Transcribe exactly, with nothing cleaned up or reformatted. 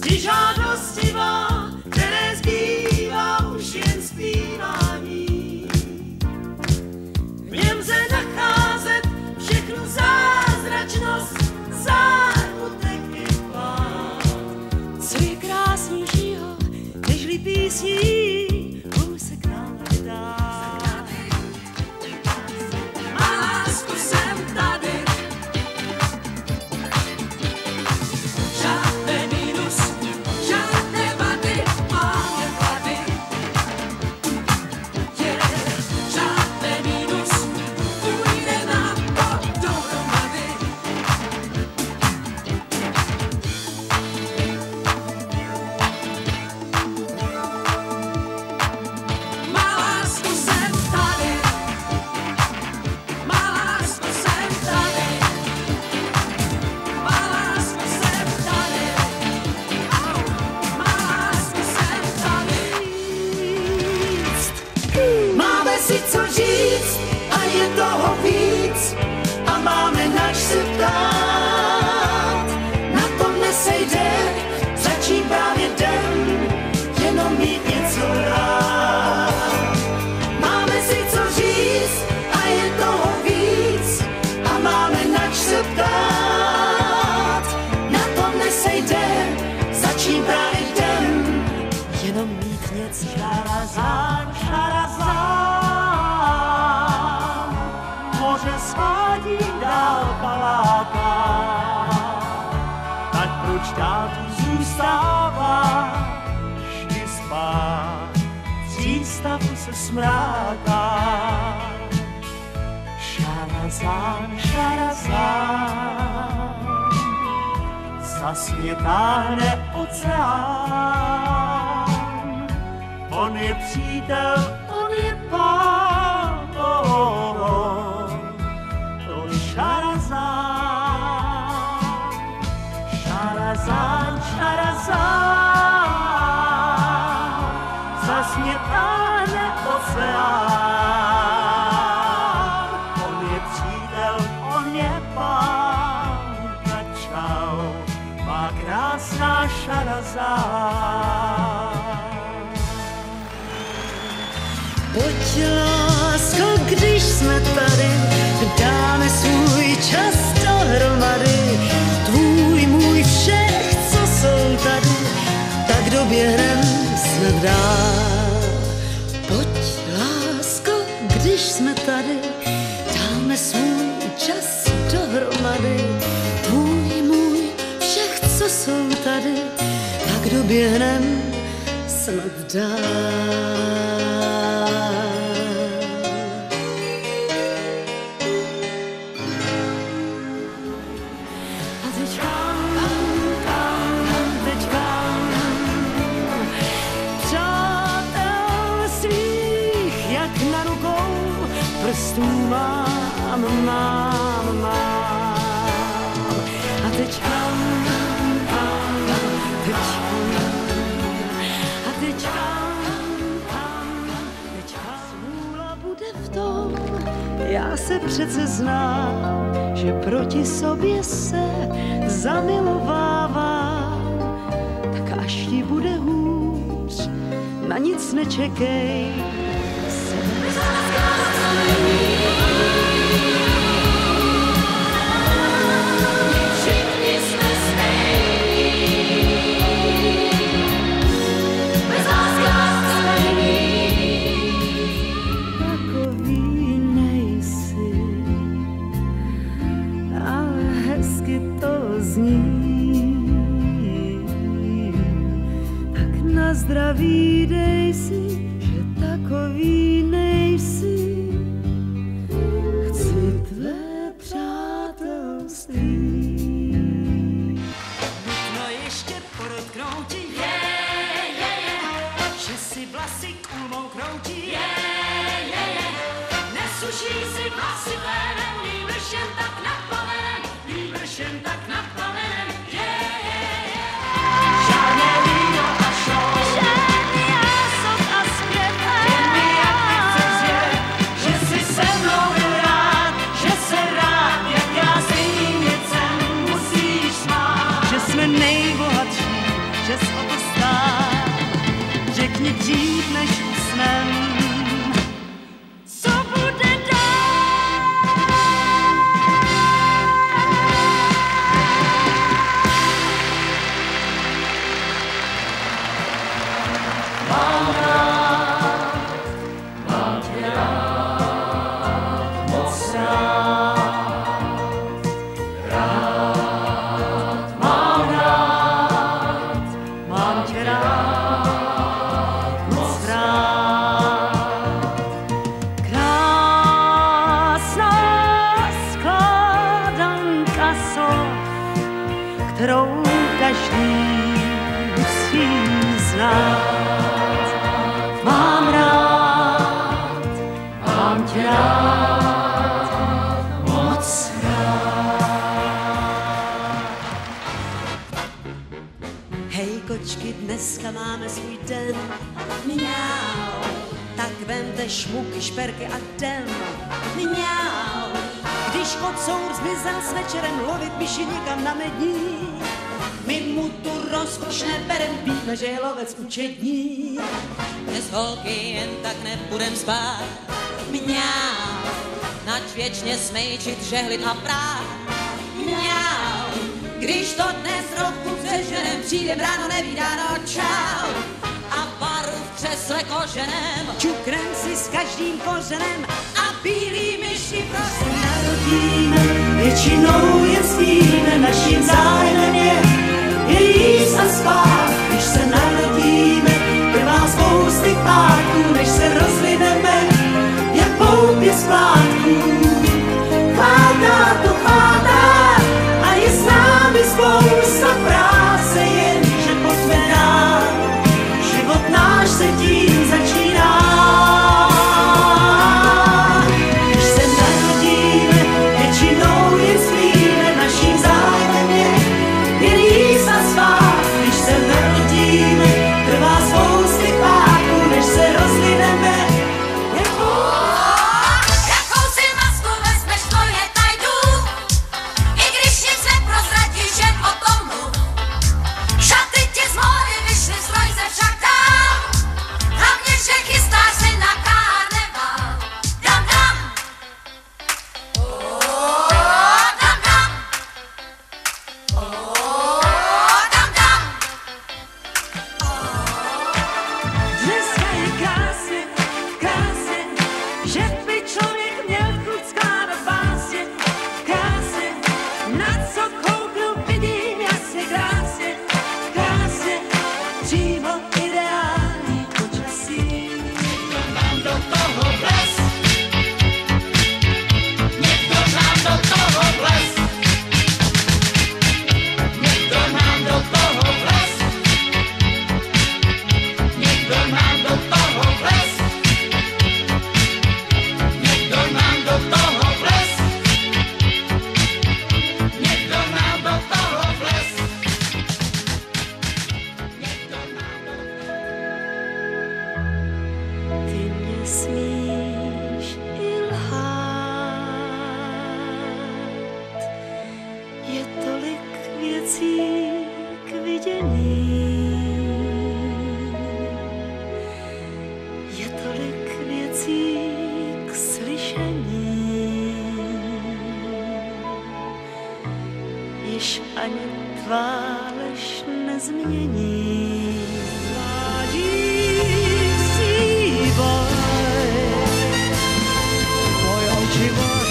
zdi žádostivá, které zbývá už jen zpívání. V něm lze nacházet všechnu zázračnost, zárutek i plán. Co je krásnějšího, nežli písní, kousek nám dá. Má lásku, jsem tady. Žádné mínus, žádné vady, máme vady. Yeah. Žádné mínus, půjde nám to dohromady. Má lásku, jsem tady. Má lásku, jsem tady. Má lásku, jsem tady. Má lásku, jsem tady. Máme si co říct a je toho víc a máme nač se ptát. Na tom nesejde, začít právě den, jenom mít něco rád. Máme si co říct a je toho víc a máme nač se ptát. Na tom nesejde, začít právě den, jenom mít něco rád. Moře svádí dál paláka, tak proč tátu zůstává vždy spát? V přístavu se smráká. Šarazán, šarazán, zas mě táhne oceán. On je přítel, on je pán, oh, oh, oh. To je Šarazán, Šarazán, Šarazán, zas mě táhne oceán. On je přítel, on je pán, tak čau, má krásná Šarazán. Pojď, lásko, když jsme tady, dáme svůj čas dohromady. Tvůj, můj, všech, co jsou tady, tak doběhnem snad dál. Pojď, lásko, když jsme tady, dáme svůj čas dohromady. Tvůj, můj, všech, co jsou tady, tak doběhnem snad dál. Prstů mám, mám, mám. A teď kam, kam, teď kam. A teď kam, kam, teď kam. Smůla bude v tom, já se přece znám, že proti sobě se zamilovávám. Tak až ti bude hůř, na nic nečekej. Všichni jsme stejní, bez lásky takový nejsi, ale hezky to zní. Tak na zdraví dej si, že takový nejsi. Chci tvé přátelství. Nutno ještě podotknout, je, je, je, že si vlasy kůlmou kroutí, je, je, je. Nesuší si vlasy plénem, nýbrž jen tak na plamenem, nýbrž jen tak na plamenem, je, je, je. Žádné víno a šou, žádný ások a zpěv, jen mi jak ty chceš zjet, že si se mnou byl rád, že se rád, jak já stejným věcem musíš smát. Že jsme nejbohatší, že jsi o to stál. Řekni dřív, než usnem, co bude dál. Mám rád, mám tě rád, moc rád, rád, mám rád, mám tě rád, moc rád. Krásná skládanka slov, kterou každý musí znát. Mám rád, mám tě rád, moc rád. Hej kočky, dneska máme svůj den. Mňau, tak vemte šmuky, šperky a jdem. Mňau, když kocour zmizel s večerem lovit myši někam na mední, my mu tu rozkoš neberem, víme, že je lovec učední. Dnes holky jen tak nebudem spát. Mňau, nač věčně smejčit, žehlit a prát. Mňau, když to dnes roku přeženem, přijdem ráno nevídáno, čau. A paru v křesle koženem, čuknem si s každým kořenem a bílý myši prostě narodíme. Většinou jen spíme, naším zájmem je, je jíst a spát. Když se narodíme, trvá spousty párků, než se rozvineme, jak poupě splátku. Chvátá to chvátá a je s námi spousta práce, jenže pojďme dál, život náš se tím začíná. Když se narodíme, většinou jen spíme, naším zájmem je, jen jíst a spát. Když se narodíme, trvá spousty párků, než se rozvineme, jak Jakou si masku vezmeš, to je tajdu, i když nic neprozradíš, jen o tom mluv. Šaty ti z módy vyšly, stroj se však dám, hlavně, že chystáš se na karneval. Dam, dam, oh, dam, dam, oh, dam, dam. dneska je krásně, krásně, že by člověk měl chuť skládat básně. Krásně, na co kouknu, vidím jasně. Krásně, krásně, přímo ideální počasí. Někdo nám do toho vlez, někdo nám do toho vlez, někdo nám do toho vlez, někdo nám do toho vlez, někdo nám do toho vlez, někdo nám do toho vlez, někdo nám do... Ty mě smíš i lhát, je tolik věcí k vidění, je tolik věcí k slyšení, již ani tvá lež nezmění. Mládí si boj, můj oči boj.